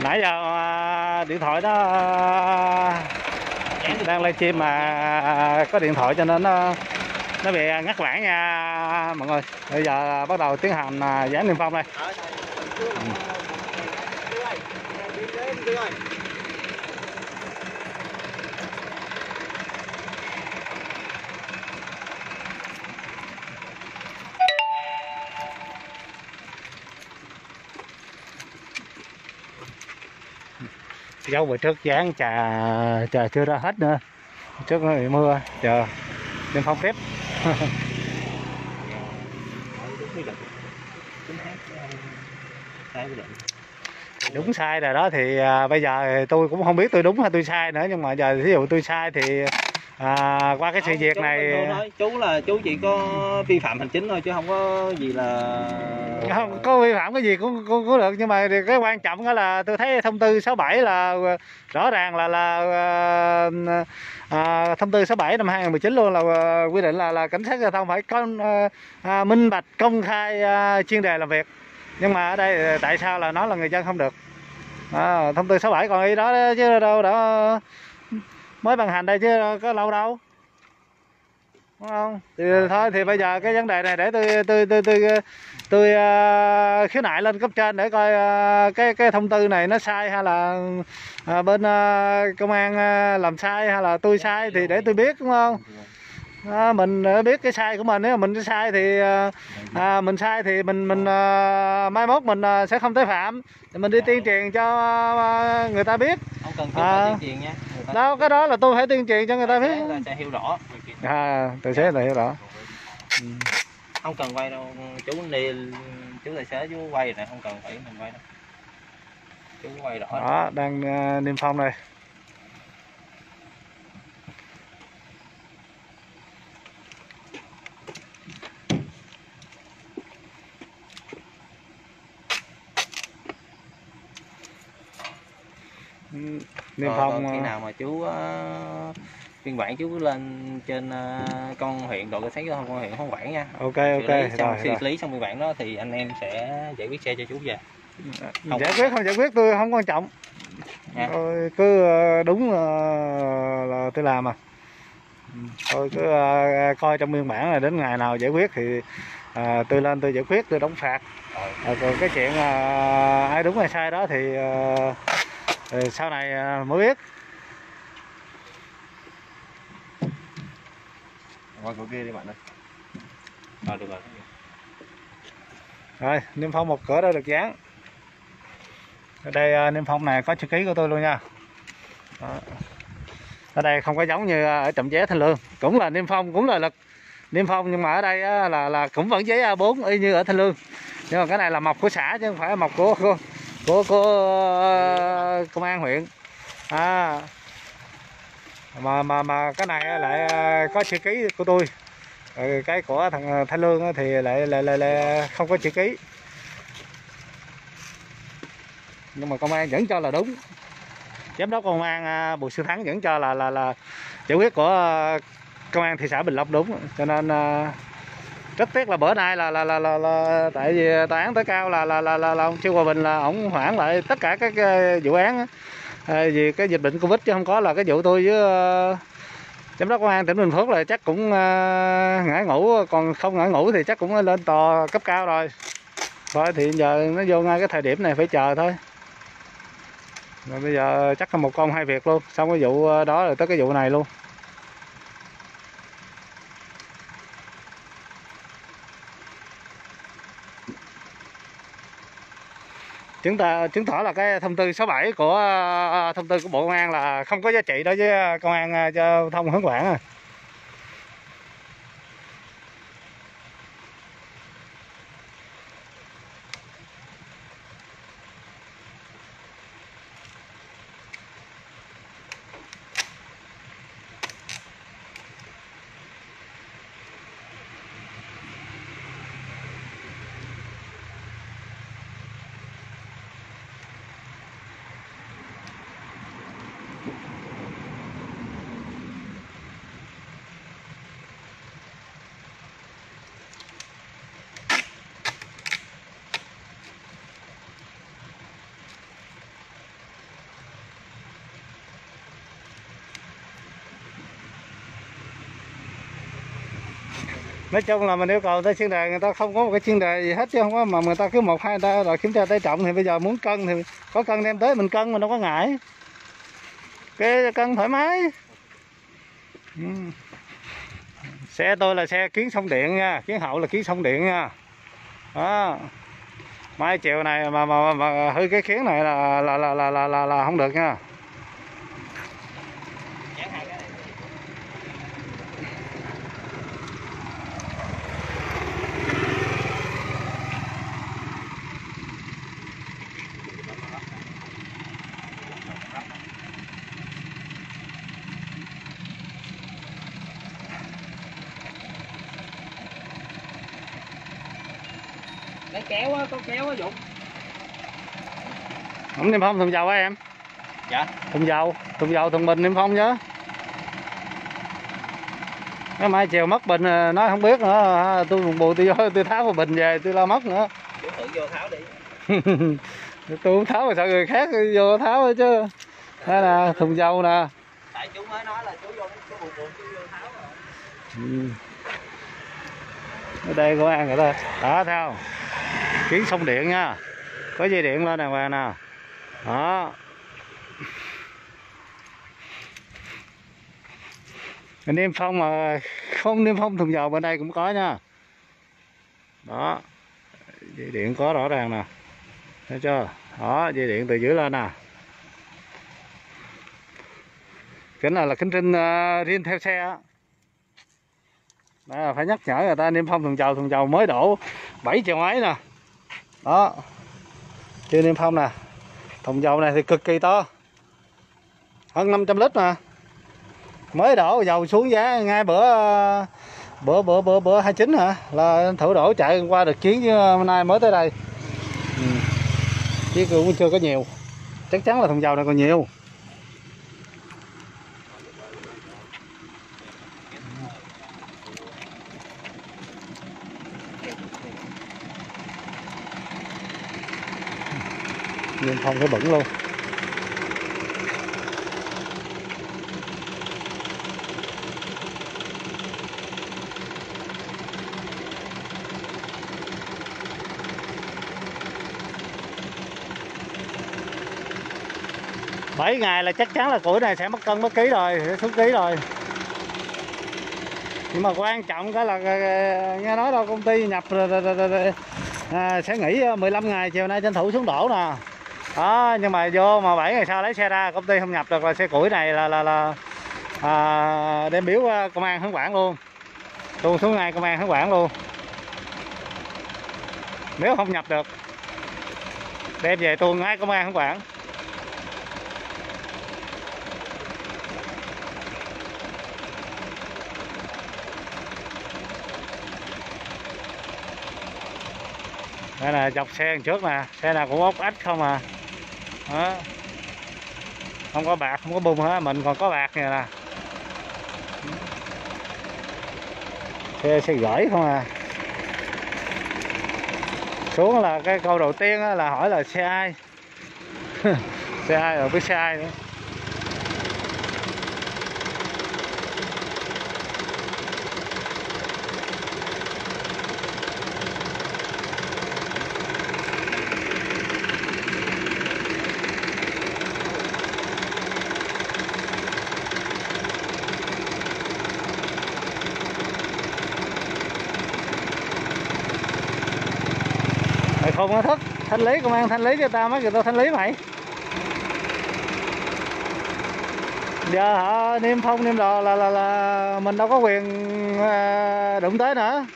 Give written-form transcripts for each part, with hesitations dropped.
Nãy giờ điện thoại đó đang livestream mà có điện thoại cho nên nó bị ngắt quãng nha mọi người. Bây giờ bắt đầu tiến hành dán niêm phong đây. Dấu bữa trước dán trà chưa ra hết nữa, trước nó bị mưa, chờ niêm phong tiếp. Đúng sai rồi đó thì bây giờ tôi cũng không biết tôi đúng hay tôi sai nữa, nhưng mà giờ ví dụ tôi sai thì qua cái sự việc này chú chỉ có vi phạm hành chính thôi chứ không có gì là không có vi phạm cái gì cũng được, nhưng mà cái quan trọng đó là tôi thấy thông tư 67 là rõ ràng là thông tư 67 năm 2019 luôn là quy định là cảnh sát giao thông phải có minh bạch công khai chuyên đề làm việc, nhưng mà ở đây tại sao là nói là người dân không được? Thông tư 67 còn ý đó chứ đâu đó mới ban hành đây chứ có lâu đâu, đúng không? Thì thôi thì bây giờ cái vấn đề này để tôi khiếu nại lên cấp trên để coi cái thông tư này nó sai hay là bên công an làm sai hay là tôi sai thì để tôi biết, đúng không? Mình biết cái sai của mình, nếu mà mình sai thì mình sai thì mình mai mốt mình sẽ không tái phạm, thì mình đi tuyên truyền cho người ta biết. Không cần tuyên truyền nha. Đâu, cái đó là tôi phải tuyên truyền cho người ta biết. Người ta sẽ hiểu rõ. Tài xế là hiểu rõ. Không cần quay đâu, chú tài xế chú quay này, không cần phải mình quay đâu. Chú quay rõ. Đó, đang niêm phong đây. Niêm phong khi nào mà chú biên bản chú lên trên công an huyện, đội cảnh sát giao thông công an huyện Hớn Quản nha. Ok xử lý xong biên bản đó thì anh em sẽ giải quyết xe cho chú về. Giải quyết không giải quyết tôi không quan trọng. Tôi cứ đúng là tôi làm mà. Tôi cứ coi trong biên bản là đến ngày nào giải quyết thì tôi lên tôi giải quyết, tôi đóng phạt. Còn cái chuyện ai đúng hay sai đó thì sau này mới biết. Qua cửa kia đi bạn ơi. Được rồi. Rồi, niêm phong một cửa đã được dán. Ở đây niêm phong này có chữ ký của tôi luôn nha. Đó. Ở đây không có giống như ở trạm vé Thanh Lương, cũng là niêm phong, cũng là lực niêm phong, nhưng mà ở đây là cũng vẫn giấy A4 y như ở Thanh Lương, nhưng mà cái này là mộc của xã chứ không phải mộc của công an huyện. Mà cái này lại có chữ ký của tôi. Cái của thằng Thanh Lương thì lại không có chữ ký, nhưng mà công an vẫn cho là đúng. Giám đốc công an Bùi Sư Thắng vẫn cho là giải quyết của công an thị xã Bình Long đúng, cho nên rất tiếc là bữa nay là tại vì tòa án tối cao là ông Trương Hòa Bình là ổng hoãn lại tất cả các vụ án vì cái dịch bệnh Covid, chứ không có là cái vụ tôi với giám đốc công an tỉnh Bình Phước là chắc cũng ngã ngủ, còn không ngã ngủ thì chắc cũng lên tòa cấp cao rồi. Thôi thì giờ nó vô ngay cái thời điểm này phải chờ thôi. Rồi bây giờ chắc là một công hai việc luôn, xong cái vụ đó rồi tới cái vụ này luôn. Chứng tỏ là cái thông tư 67 của thông tư của Bộ Công an là không có giá trị đối với công an giao thông Hớn Quản. Nói chung là mình yêu cầu tới chuyên đề, người ta không có một cái chuyên đề gì hết chứ không có mà người ta cứ 1-2 người ta rồi kiểm tra tải trọng, thì bây giờ muốn cân thì có cân đem tới mình cân, mình đâu có ngại. Cái cân thoải mái. Xe tôi là xe kiến xông điện nha, kiến hậu là kiến xông điện nha. Đó. Mai chiều này mà hư cái kiến này là không được nha. Lấy kéo á, có kéo á Dũng. Không niêm phong thùng dầu hả em? Dạ. Thùng dầu, thùng bình niêm phong chứ. Cái mai chiều mất bình nói không biết nữa, tôi buồn buồn tôi tháo vào bình về tôi lo mất nữa. Chú tự vô tháo đi. Tôi không tháo mà sao người khác vô tháo hết chứ. Đây nè, thùng dầu nè. Tại chú mới nói là chú vô chú buồn chú vô tháo rồi. Ở đây có ăn người ta. Đó thấy không? Kiến xông điện nha. Có dây điện lên đàng hoàng nè. Đó. Niêm phong mà không niêm phong thùng dầu bên đây cũng có nha. Đó. Dây điện có rõ ràng nè. Thấy chưa? Đó, dây điện từ dưới lên nè. Kính này là kính riêng theo xe á. Đây là phải nhắc nhở người ta niêm phong thùng dầu mới đổ 7 triệu mấy nè. Đó. Chưa niêm phong nè. Thùng dầu này thì cực kỳ to. Hơn 500 lít nè. Mới đổ dầu xuống giá ngay bữa 29 hả? Là thử đổ chạy qua được chuyến chứ hôm nay mới tới đây. Chứ cũng chưa có nhiều. Chắc chắn là thùng dầu này còn nhiều. Nhưng không thấy bẩn luôn. Bảy ngày là chắc chắn là củi này sẽ mất cân mất ký rồi, sẽ xuống ký rồi. Nhưng mà quan trọng cái là nghe nói đâu công ty nhập sẽ nghỉ 15 ngày, chiều nay tranh thủ xuống đổ nè. Đó, nhưng mà vô mà 7 ngày sau lấy xe ra công ty không nhập được là xe củi này là đem biếu công an Hớn Quản luôn. Tuôn xuống ngay công an Hớn Quản luôn. Nếu không nhập được đem về tuôn ngay công an Hớn Quản. Đây là dọc xe đằng trước nè, xe nào cũng ốc ách không à. Đó. Không có bạc, không có bung hết, mình còn có bạc nè nè. Xe gửi không à. Xuống là cái câu đầu tiên là hỏi là xe ai. Xe ai rồi biết xe ai nữa. Mày không có thức, thanh lý, công an thanh lý cho tao, mấy người tao thanh lý mày. Giờ họ niêm phong niêm đồ là mình đâu có quyền đụng tới nữa.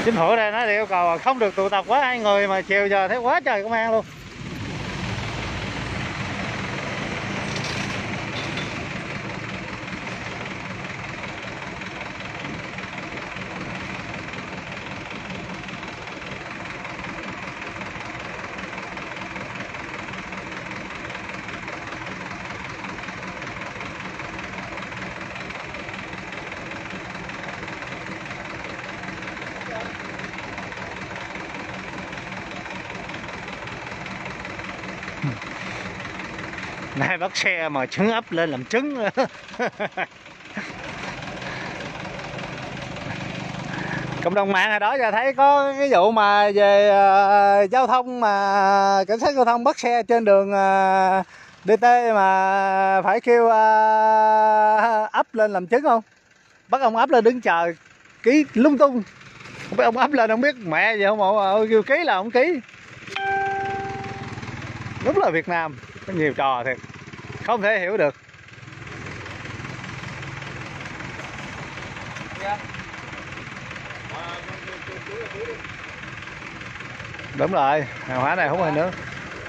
Chính phủ đây nó yêu cầu không được tụ tập quá 2 người, mà chiều giờ thấy quá trời công an luôn. Nay bắt xe mà trứng ấp lên làm trứng. Cộng đồng mạng hồi đó giờ thấy có cái vụ mà về giao thông, mà cảnh sát giao thông bắt xe trên đường DT mà phải kêu ấp lên làm trứng không? Bắt ông ấp lên đứng chờ ký lung tung. Không biết ông ấp lên không biết mẹ gì không, kêu ký là không ký. Đúng là Việt Nam có nhiều trò thiệt, không thể hiểu được. Đúng rồi, hàng hóa này không ai nữa.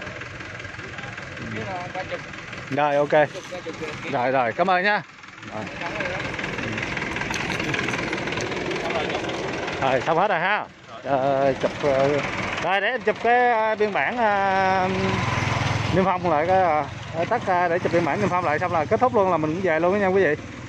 Rồi ok. Rồi cảm ơn nha. Rồi xong hết rồi ha. Chụp rồi để anh chụp cái biên bản niêm phong lại cái tất để chụp biên bản niêm phong lại, xong là kết thúc luôn là mình cũng về luôn đó nha quý vị.